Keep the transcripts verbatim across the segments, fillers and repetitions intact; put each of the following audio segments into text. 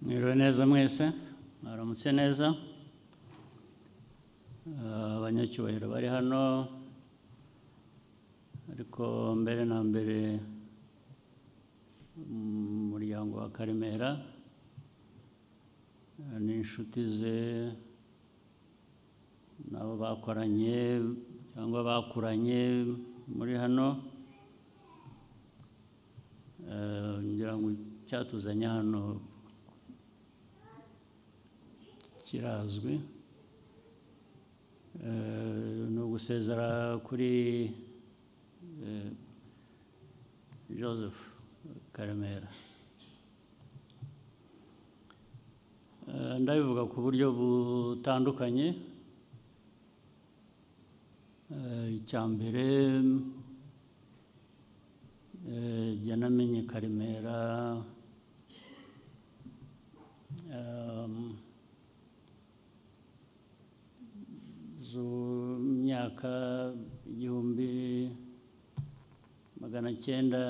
Mwiriwe neza mwese, mwaramutse neza. Abanyacyubahiro bari hano, ariko mbere na mbere umuryango wa Karemera n'inshuti ze nabo bakoranye cyangwa bakuranye muri hano, ngira ngo cyatuzanye hano kirazwi. No gusezera kuri Joseph Karemera. Ndabivuga ku buryo butandukanye. Icya mbere, jya namenye Karemera myaka igihumbi magana cyenda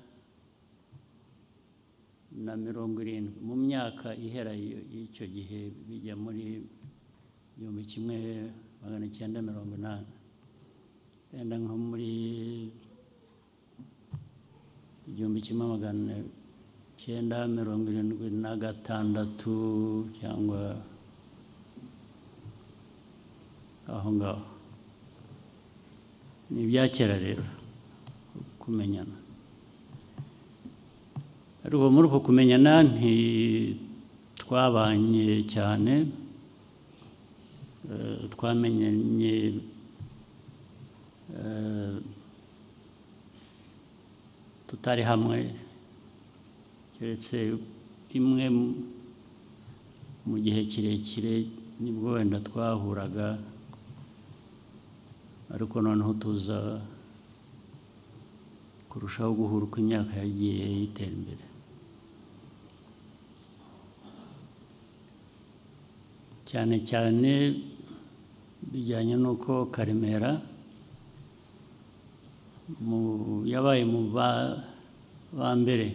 na mirongo irindwi, mu myaka ihera y'icyo gihe bijya muri igihumbi kimwe magana cyenda mirongo inani, wenda nko muri igihumbi kimwe magana cyenda mirongo irindwi na gatandatu cyangwa aho ngaho. Ni ibya kera rero kumenyana, ariko muri uko kumenyana ntitwabanye cyane. Twamenyanye tutari hamwe, keretse imwe mu gihe kirekire nibwo wenda twahuraga, ariko noneho tuza kurushaho guhura uko imyaka yagiye yitera imbere. Cyane cyane bijyanye n'uko Karemera yabaye mu ba mbere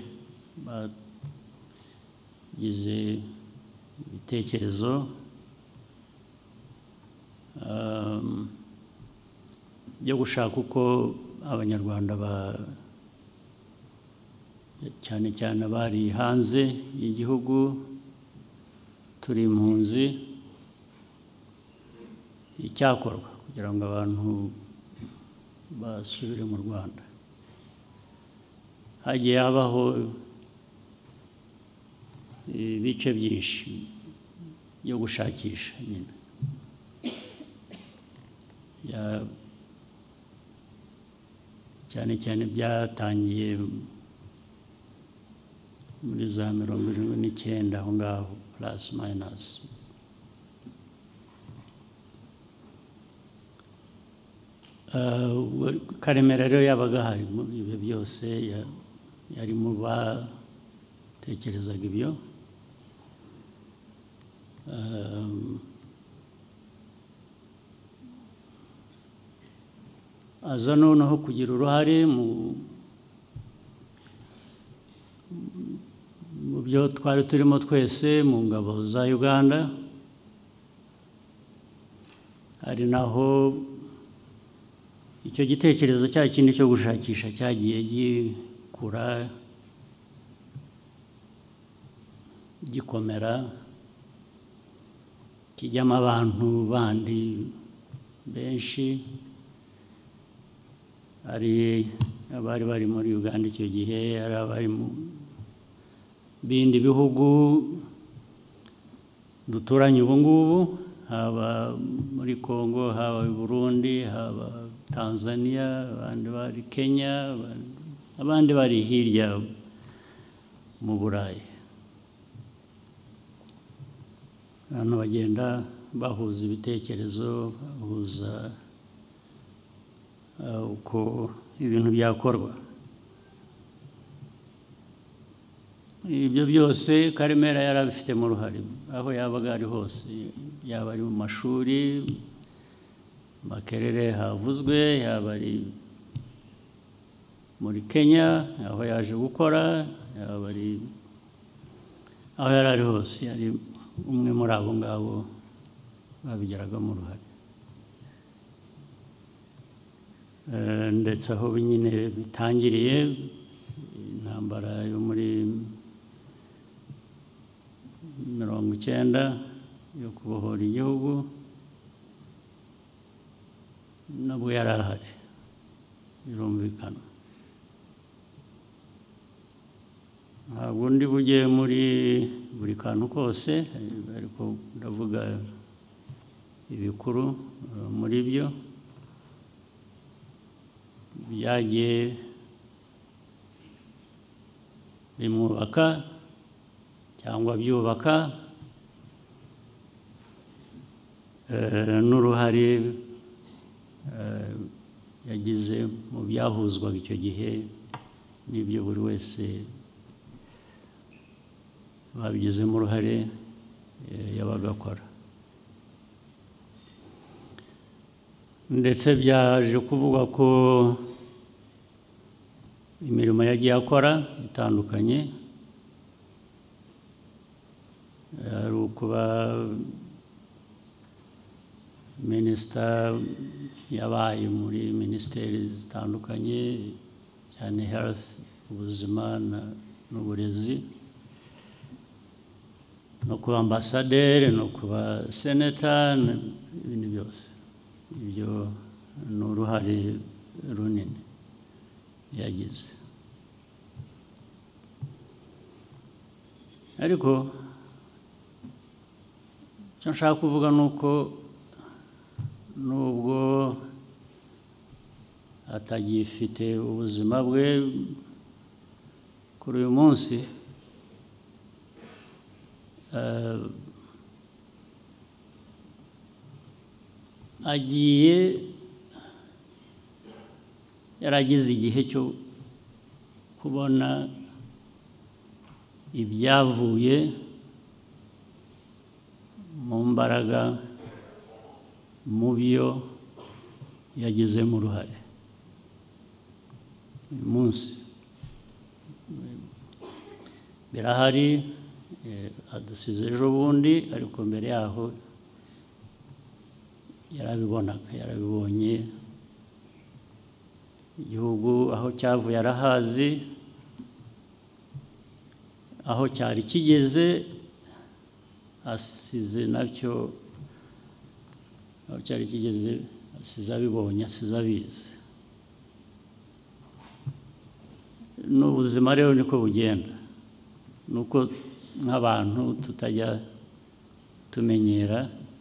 bagize ibitekerezo byo gushaka uko Abanyarwanda cyane cyane bari hanze y'igihugu, turi impunzi, icyakorwa kugira ngo abantu basubire mu Rwanda. Hagiye habaho ibice byinshi byo gushakisha nyine, cyane cyane byatangiye muri za mirongo irindwi n'icyenda aho ngaho plus minus. Karemera rero yabaga hari muri ibyo byose, yari mu batekerezaga ibyo. Aza noneho kugira uruhare mu byo twari turimo twese mu ngabo za Uganda, ari naho icyo gitekerezo cya kindi cyo gushakisha cyagiye gikura gikomera, kijyamo abantu bandi benshi, ari abari bari muri Uganda icyo gihe, ari abari mu bindi bihugu duturanye ubu ngubu, haba muri Congo, haba i Burundi, haba Tanzania, abandi bari Kenya, abandi bari hirya mu Burayi. Abantu bagenda bahuza ibitekerezo, bahuza uko ibintu byakorwa. Ibyo byose Karemera yari abifitemo uruhare aho yabaga ari hose, yaba ari mu mashuri Makerere havuzwe, yaba ari muri Kenya aho yaje gukora, yaba ari aho yari ari hose yari umwe muri abo ngabo babigiragamo uruhare. Ndetse aho nyine bitangiriye intambara yo muri mirongo icyenda yo kubohora igihugu nabwo yari ahari birumvikana. Ntabwo ndi bujye muri buri kantu kose ariko ndavuga ibikuru muri byo byagiye bimwubaka cyangwa byubaka n'uruhare yagize mu byahuzwaga icyo gihe n'ibyo buri wese babigizemo uruhare yabaga akora. Ndetse byaje kuvuga ko imirimo yagiye akora itandukanye ari ukuba minisita yabaye muri minisiteri zitandukanye cyane health ubuzima n'uburezi, no kuba ambasaderi, no kuba seneta n'ibindi byose. Ibyo ni uruhare runini yagize. Ariko icyo nshaka kuvuga ni uko nubwo atagifite ubuzima bwe kuri uyu munsi, agiye yaragize igihe cyo kubona ibyavuye mu mbaraga mu byo yagizemo uruhare. Uyu munsi birahari, adusize ejo bundi, ariko mbere yaho yarabibonaga, yarabibonye. Igihugu aho cyavuye arahazi, aho cyari kigeze asize nacyo, aho cyari kigeze asize abibonye, asize abizi. N'ubuzima rero niko bugenda, nuko nk'abantu tutajya tumenyera,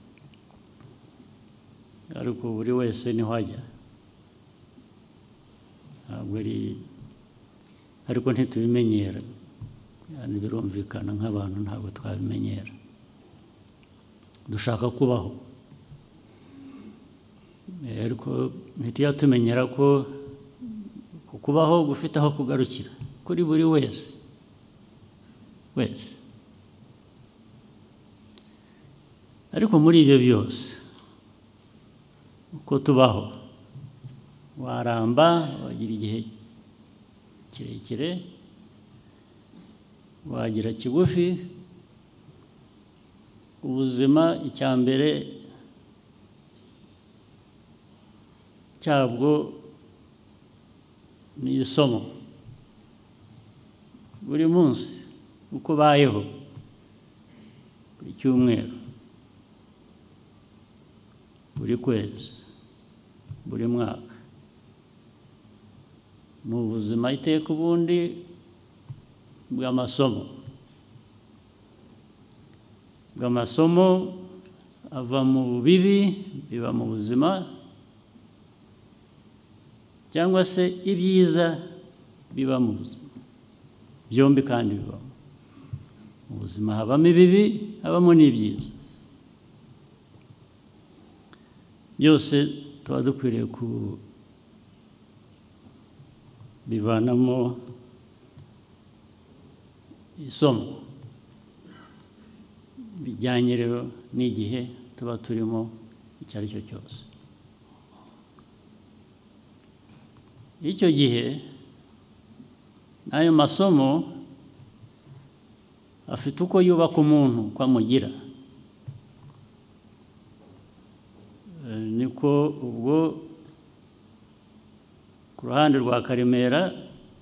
ariko buri wese niho ajya. Ntabwo ari, ariko ntitubimenyera, yani birumvikana nk'abantu ntabwo twabimenyera. Dushaka kubaho, ariko ntitujya tumenyera ko kubaho gufite aho kugarukira kuri buri wese wese. Ariko muri ibyo byose uko tubaho, waramba wagira igihe kirekire, wagira kigufi. Ubuzima icya mbere cyabwo ni isomo. Buri munsi uko ubayeho, buri cyumweru, buri kwezi, buri mwaka, ni ubuzima iteka ubundi bw'amasomo. Bw'amasomo ava mu bibi biba mu buzima, cyangwa se ibyiza biba mu buzima. Byombi kandi bibamo. Mu buzima habamo ibibi, habamo n'ibyiza. Byose tuba dukwiriye kubivanamo isomo bijyanye rero n'igihe tuba turimo icyo ari cyo cyose. Icyo gihe n'ayo masomo afite uko yubaka umuntu uko amugira. Niko ubwo ku ruhande rwa Karemera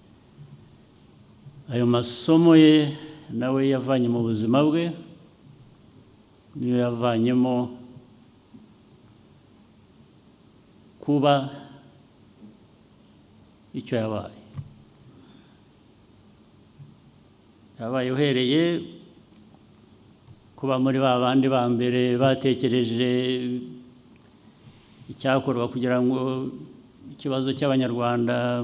ayo masomo ye nawe yavanye mu buzima bwe, niyo yavanyemo kuba icyo yabaye. Yabaye uhereye kuba muri ba bandi ba mbere batekereje icyakorwa kugira ngo ikibazo cy'Abanyarwanda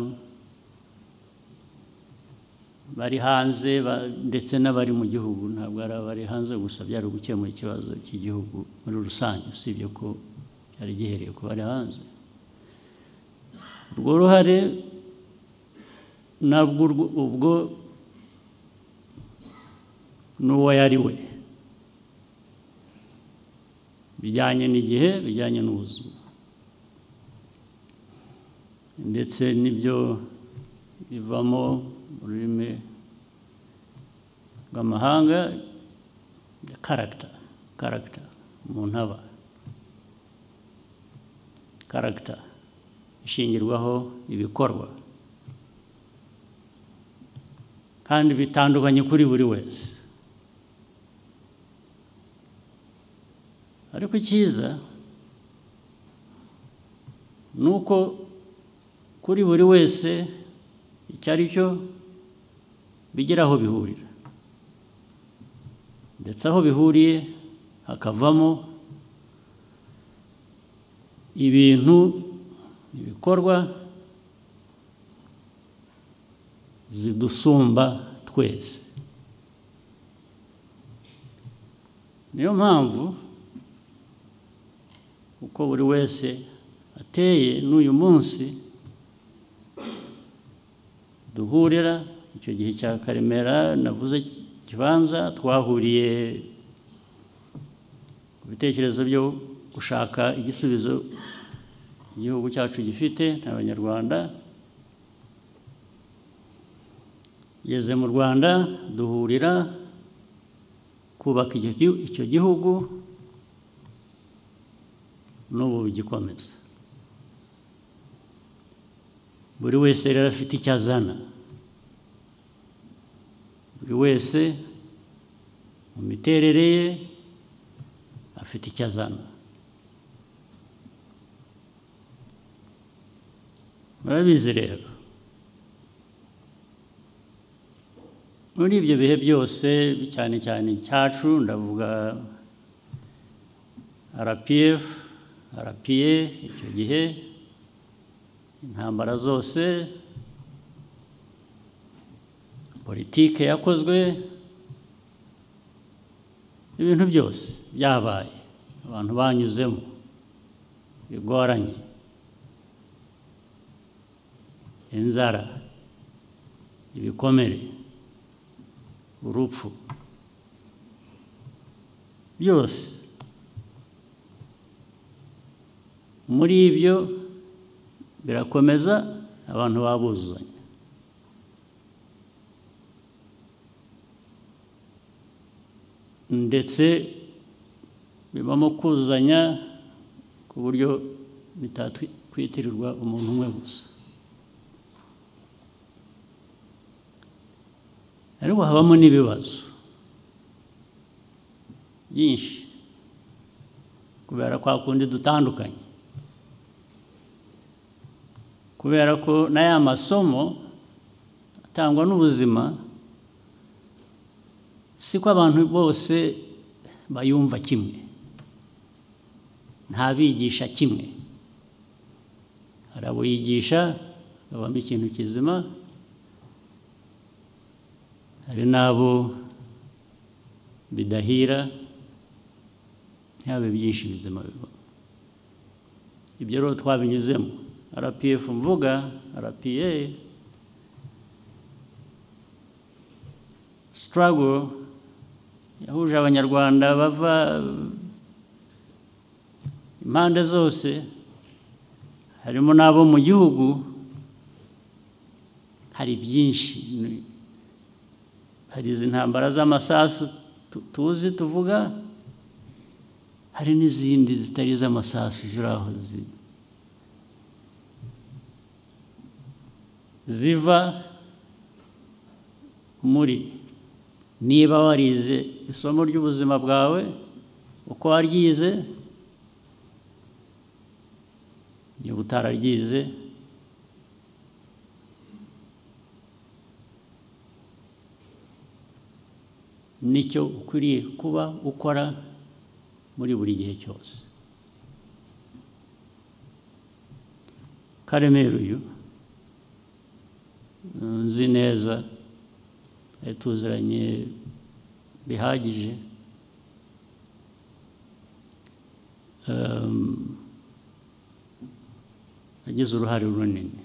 bari hanze ndetse n'abari mu gihugu, ntabwo ari abari hanze gusa, byari gukemura ikibazo cy'igihugu muri rusange, usibye ko cyari gihereye ku bari hanze. Urwo ruhare nabwo ubwo n'uwo yari we, bijyanye n'igihe, bijyanye n'ubuzima, ndetse n'ibyo bivamo mu rurimi rw'amahanga character, character umuntu aba, character ishingirwaho ibikorwa kandi bitandukanye kuri buri wese. Ariko icyiza ni uko kuri buri wese icyo ari cyo bigira aho bihurira, ndetse aho bihuriye hakavamo ibintu, ibikorwa zidusumba twese. Niyo mpamvu uko buri wese ateye n'uyu munsi duhurira, icyo gihe cya Karemera navuze kibanza twahuriye ku bitekerezo byo gushaka igisubizo igihugu cyacu gifite n'Abanyarwanda. Yeze mu Rwanda duhurira kubaka icyo gihugu, n'ubu bigikomeza. Buri wese rero afite icyo azana, buri wese mu miterere ye afite icyo azana. Murabizi rero, muri ibyo bihe byose, cyane cyane icyacu, ndavuga R P F, R P A, icyo gihe intambara zose, politike yakozwe, ibintu byose byabaye, abantu banyuzemo bigoranye, inzara, ibikomere, urupfu, byose. Muri ibyo birakomeza, abantu babuzuzanya. Ndetse bibamo kuzuzanya ku buryo bitakwitirirwa umuntu umwe gusa. Ariko habamo n'ibibazo byinshi kubera kwa kundi dutandukanye, kubera ko n'aya masomo atangwa n'ubuzima siko abantu bose bayumva kimwe, nta bigisha kimwe. Hari abo yigisha habamo ikintu kizima, hari n'abo bidahira ntihabe byinshi bizima biba. Ibyo rero twabinyuzemo. R P F mvuga, R P A, struggle yahuje Abanyarwanda bava impande zose, harimo n'abo mu gihugu. Hari byinshi, hari izi ntambara z'amasasu tuzi tuvuga, hari n'izindi zitari iz'amasasu ziri aho ziva muri, niba warize isomo ry'ubuzima bwawe uko waryize, niba utararyize nicyo ukwiriye kuba ukora muri buri gihe cyose. Karemera uyu nzi neza, tuziranye bihagije, yagize uruhare runini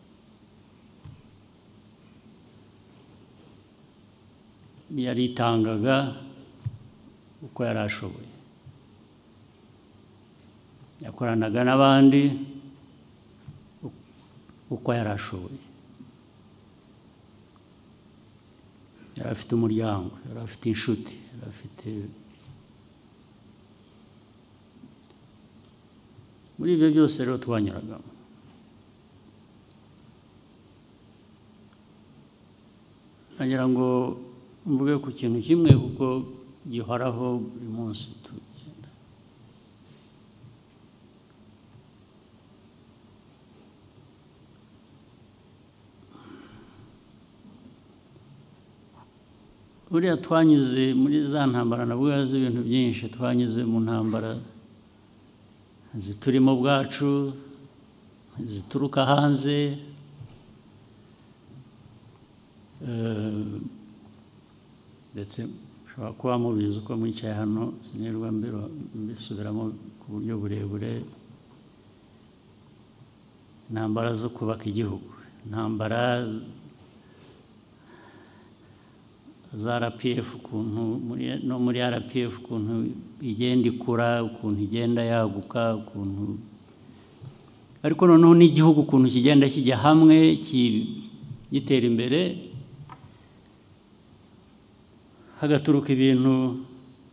yaritangaga uko yari ashoboye, yakoranaga n'abandi uko yari ashoboye, yari afite umuryango, yari afite inshuti, yari afite, muri ibyo byose rero twanyuragamo. Nagira ngo mvuge ku kintu kimwe kuko gihoraho buri munsi tugenda. Buriya twanyuze muri za ntambara, navuga z'ibintu byinshi, twanyuze mu ntambara ziturimo bwacu, zituruka hanze, ndetse ushobora kuba mubizi uko mwicaye hano, sinirwa mbisubiramo ku buryo burebure. Intambara zo kubaka igihugu, intambara za R P F, ukuntu no muri R P F ukuntu igenda ikura, ukuntu igenda yaguka, ukuntu ariko noneho n'igihugu ukuntu kigenda kijya hamwe gitera imbere, hagaturuka ibintu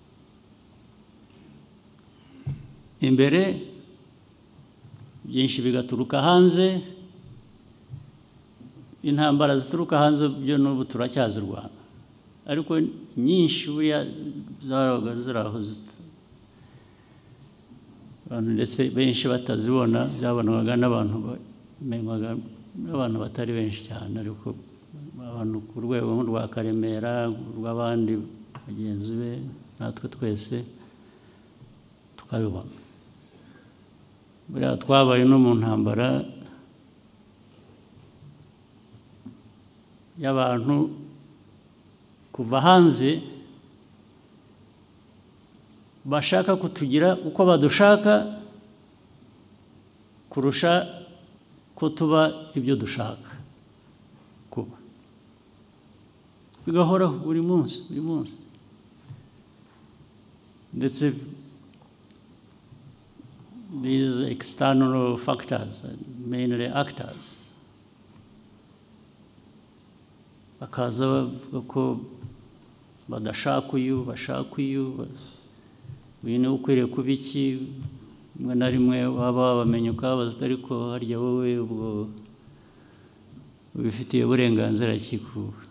imbere byinshi bigaturuka hanze. Intambara zituruka hanze byo n'ubu turacyazirwana, ariko nyinshi buriya zarabaga ziri aho abantu ndetse benshi batazibona, byabonwaga n'abantu n'abantu batari benshi cyane, ariko abantu ku rwego rwa Karemera, rw'abandi bagenzi be, natwe twese tukabibona. Buriya twabaye no mu ntambara y'abantu kuva hanze bashaka kutugira uko badushaka kurusha ko tuba ibyo dushaka kuba, bigahoraho buri munsi buri munsi. Ndetse these external factors, mainly actors, bakaza bavuga ko badashaka uyu, bashaka uyu, uyu niwe ukwiriye kuba iki. Rimwe na rimwe waba wabamenya ukababaza, ariko harya wowe ubwo ubifitiye uburenganzira ki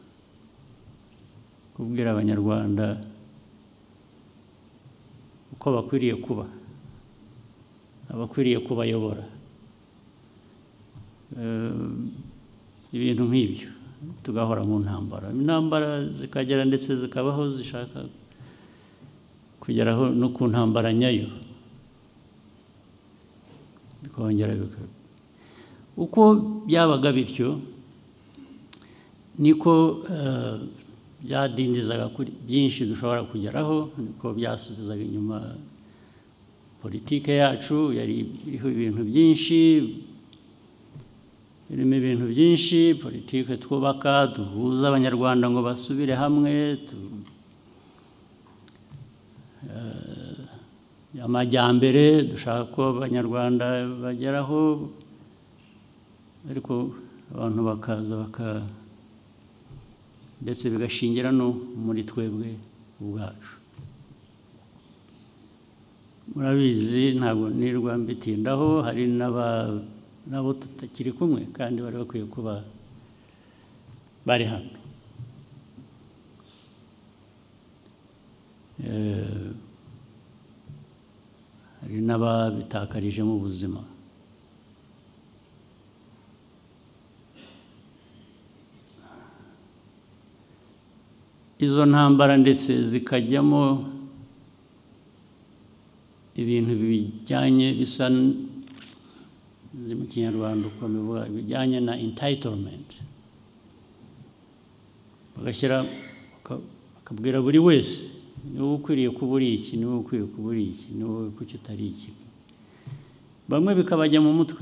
kubwira Abanyarwanda uko bakwiriye kuba, abakwiriye kubayobora, ibintu nk'ibyo. Tugahora mu ntambara, intambara zikagera ndetse zikabaho zishaka kugeraho no ku ntambara nyayo, bikongera bikaba uko byabaga bityo, niko byadindizaga kuri byinshi dushobora kugeraho, niko byasubizaga inyuma politike yacu. Yari iriho ibintu byinshi, irimo ibintu byinshi, politike twubaka, duhuza Abanyarwanda ngo basubire hamwe, amajyambere dushaka ko Abanyarwanda bageraho, ariko abantu bakaza ndetse bigashingira no muri twebwe ubwacu. Murabizi ntabwo nirwa mbitindaho, hari n'abo tutakiri kumwe kandi bari bakwiye kuba bari hano. Hari n'ababitakarijemo ubuzima. Izo ntambara ndetse zikajyamo ibintu bijyanye bisa mu Kinyarwanda uko bivuga, bijyanye na entitlement, bagashyira bakabwira buri wese niwe ukwiriye kuba uri iki, niwe ukwiye kuba uri iki, niwe kuki utari iki. Bamwe bikabajya mu mutwe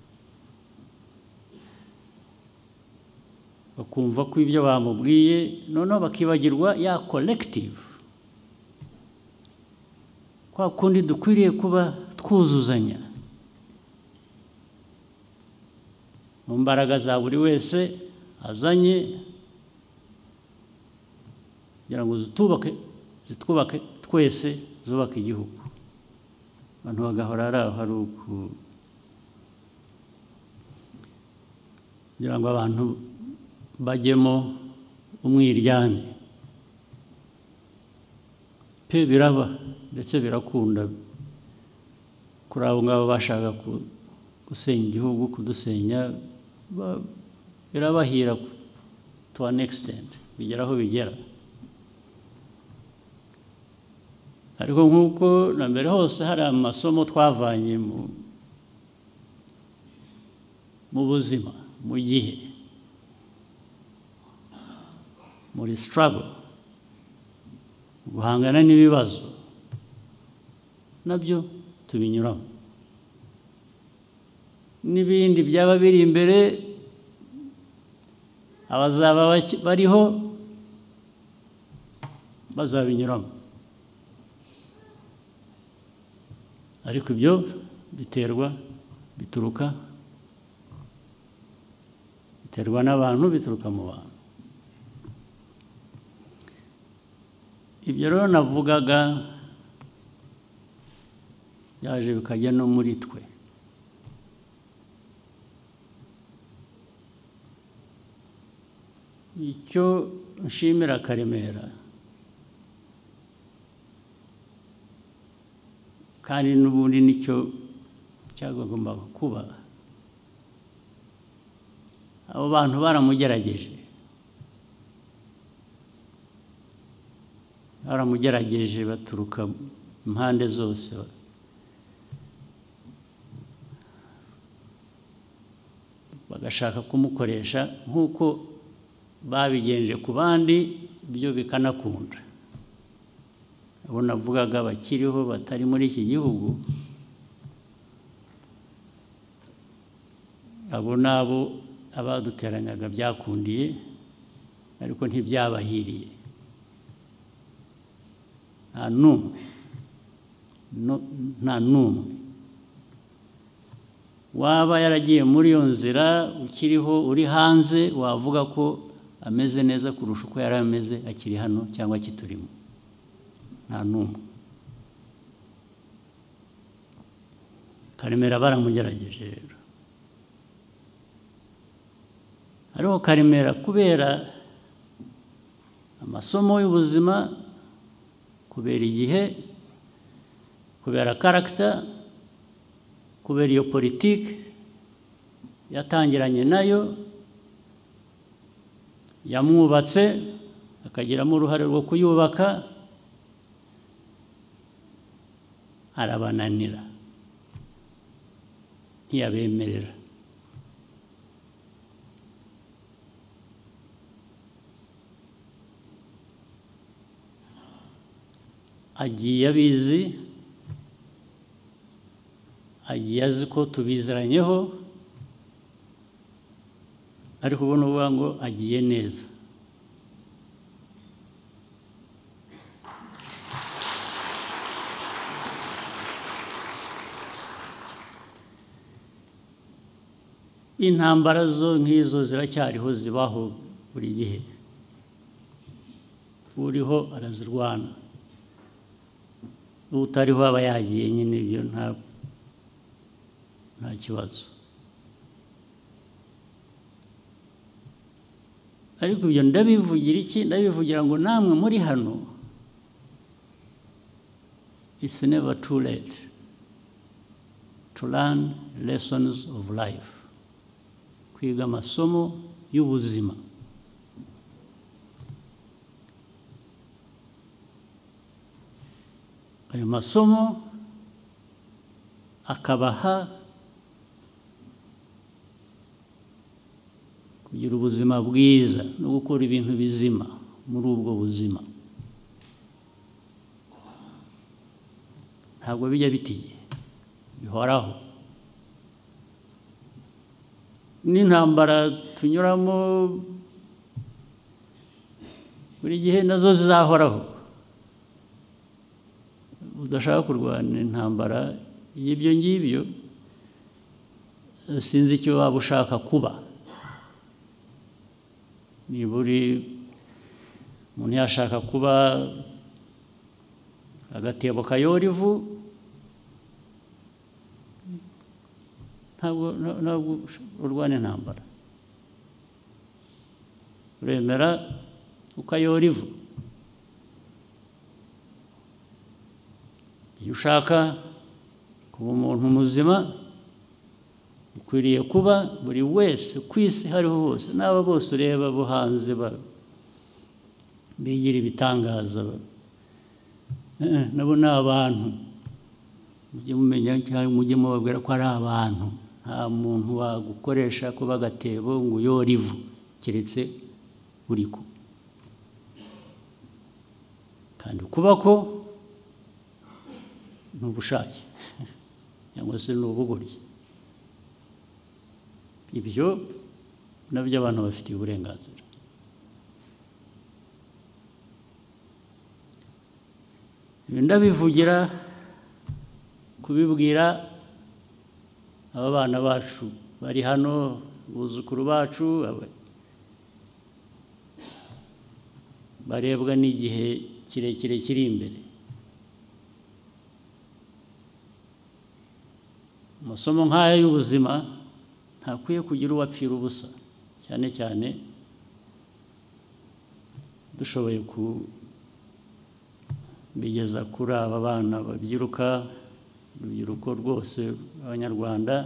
bakumva ko ibyo bamubwiye noneho bakibagirwa ya collective, kwa kundi dukwiriye kuba twuzuzanya mu mbaraga za buri wese azanye kugira ngo zitubake zitwubake twese, zubake igihugu. Abantu bagahora ari aho hari kugira ngo abantu bajyemo umwiryane. Pe biraba ndetse birakunda kuri abo ngabo bashaka gusenya igihugu, kudusenya, birabahira to an extent, bigera aho bigera. Ariko nk'uko na mbere hose hari amasomo twavanye mu buzima, mu gihe, muri struggle, guhangana n'ibibazo, nabyo tubinyuramo. N'ibindi byaba biri imbere abazaba bariho bazabinyuramo. Ariko ibyo biterwa bituruka biterwa n'abantu, bituruka mu bantu. Ibyo rero navugaga byaje bikajya no muri twe. Icyo nshimira Karemera kandi n'ubundi nicyo cyagombaga kuba, abo bantu baramugerageje baramugerageje baturuka impande zose, bagashaka kumukoresha nk'uko babigenje ku bandi, byo bikanakunda. Abo navugaga bakiriho batari muri iki gihugu, abo nabo abaduteranyaga byakundiye, ariko ntibyabahiriye. Nta n'umwe nta n'umwe waba yaragiye muri iyo nzira ukiriho uri hanze wavuga ko ameze neza kurusha uko yari ameze akiri hano cyangwa akiturimo. Nta n'umwe. Karemera baramugerageje rero. Hariho Karemera kubera amasomo y'ubuzima, kubera igihe, kubera character, kubera iyo politiki yatangiranye nayo, yamwubatse akagiramo uruhare rwo kuyubaka, arabananira, ntiyabemerera. Agiye abizi, agiye azi ko tubiziranyeho, ariko ubona uvuga ngo agiye neza. Intambara zo nk'izo ziracyariho, zibaho buri gihe, uriho arazirwana utariho aba yagiye nyine ibyo nta nta kibazo ariko ibyo ndabivugira iki ndabivugira ngo namwe muri hano it's never too late to learn lessons of life kwiga amasomo y'ubuzima ayo masomo akabaha kugira ubuzima bwiza no gukora ibintu bizima muri ubwo buzima ntabwo bijya bitiye bihoraho n'intambara tunyuramo buri gihe nazo zizahoraho udashaka kurwana intambara y'ibyo ngibyo sinzi icyo waba ushaka kuba niba uri umuntu yashaka kuba agatebo kayora ivu ntabwo ntabwo urwana intambara uremera ukayora ivu iyo ushaka kuba umuntu muzima ukwiriye kuba buri wese ku isi hariho hose n'aba bose ureba bo hanze bigira ibitangaza nabo ni abantu mujye mumenya cyangwa mujye mubabwira ko ari abantu nta muntu wagukoresha kuba agatebo ngo uyore ivu keretse uri ko kandi kuba ko ni ubushake cyangwa se ni ubugoryi ibyo nabyo abantu bafitiye uburenganzira ndabivugira kubibwira aba bana bacu bari hano buzukuru bacu barebwa n'igihe kirekire kiri imbere amasomo nk'aya y'ubuzima ntakwiye kugira uwapfira ubusa cyane cyane dushoboye kubigeza kuri aba bana babyiruka urubyiruko rwose abanyarwanda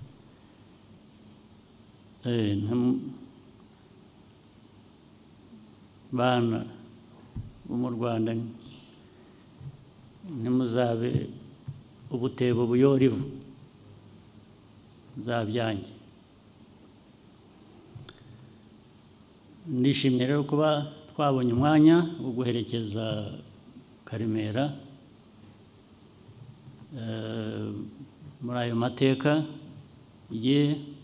bana bo mu Rwanda ntimuzabe ubutebo buyora ivu zabyange ndishimye rero kuba twabonye umwanya wo guherekeza Karemera muri ayo mateka ye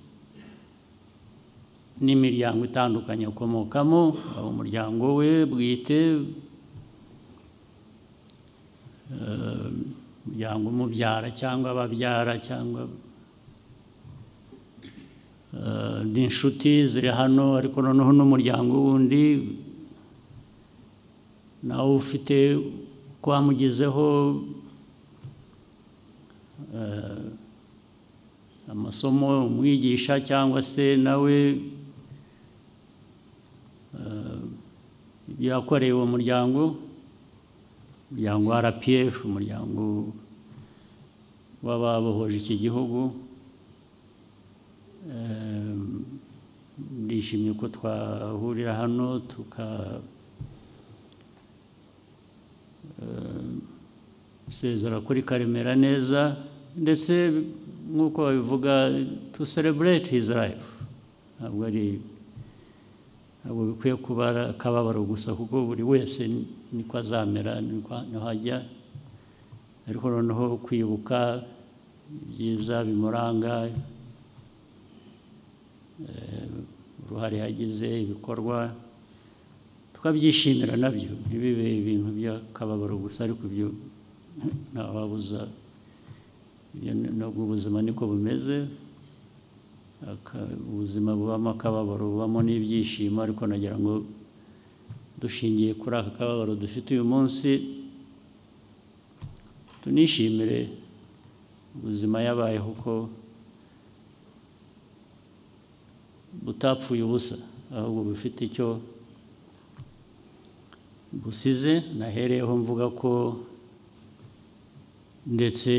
n'imiryango itandukanye akomokamo umuryango we bwite umuryango umubyara cyangwa ababyara cyangwa n'inshuti ziri hano ariko noneho n'umuryango wundi nawe ufite ko wamugezeho amasomo umwigisha cyangwa se nawe ibyo yakoreye uwo muryango umuryango wa R P F umuryango w'ababohoje iki gihugu ndishimye ko twahurira hano tuka sezera kuri Karemera neza ndetse nk'uko babivuga to celebrate his life ntabwo ari ntabwo bikwiye kuba akababaro gusa kuko buri wese niko azamera niho hajya ariko noneho kwibuka ibyiza bimuranga uruhare yagize ibikorwa tukabyishimira nabyo ntibibe ibintu by'akababaro gusa ariko ibyo ntawabuza nubwo ubuzima niko bumeze ubuzima bubamo akababaro bubamo n'ibyishimo ariko nagira ngo dushingiye kuri aka kababaro dufite uyu munsi tunishimire ubuzima yabayeho ko butapfuye ubusa ahubwo bufite icyo busize. Nahereyeho mvuga ko ndetse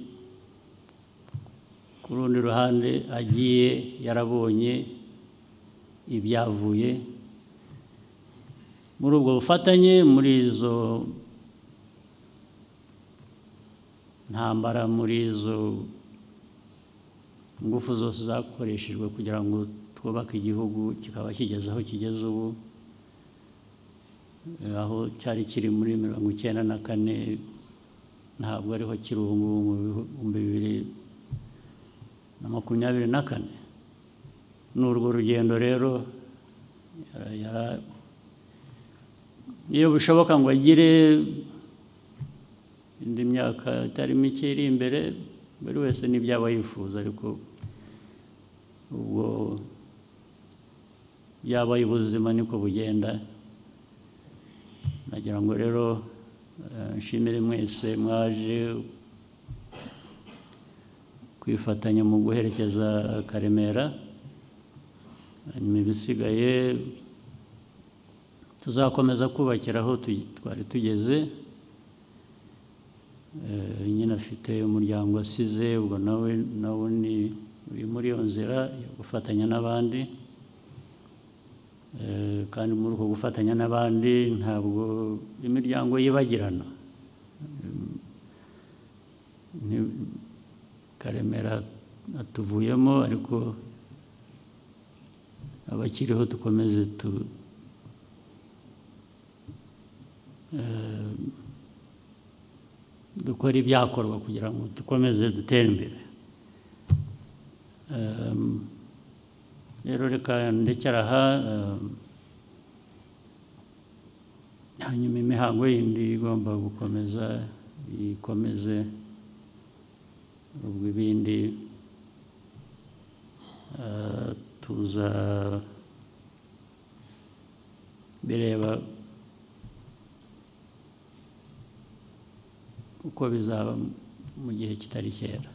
ku rundi ruhande agiye yarabonye ibyavuye muri ubwo bufatanye, muri izo ntambara, muri izo ingufu zose zakoreshejwe kugira ngo twubake igihugu kikaba kigeze aho kigeze ubu, aho cyari kiri muri mirongo icyenda na kane ntabwo ariho kiri ubu ngubu mu bihumbi bibiri na makumyabiri na kane. Ni urwo rugendo rero iyo bishoboka ngo agire indi myaka itari mike iri imbere, buri wese n'ibyaba yifuza, ariko ubwo yabaye ubuzima niko bugenda. Nagira ngo rero nshimire mwese mwaje kwifatanya mu guherekeza Karemera, hanyuma ibisigaye tuzakomeza kubakira aho twari tugeze. Nyine afite umuryango asize, ubwo nawe nawe ni uri muri iyo nzira yo gufatanya n'abandi, kandi muri uko gufatanya n'abandi ntabwo imiryango yibagirana. Karemera atuvuyemo, ariko abakiriho dukomeze tu dukora ibyakorwa kugira ngo dukomeze dutere imbere. Rero reka ndekera aha, hanyuma imihango yindi igomba gukomeza ikomeze, ubwo ibindi tuza bireba uko bizaba mu gihe kitari kera.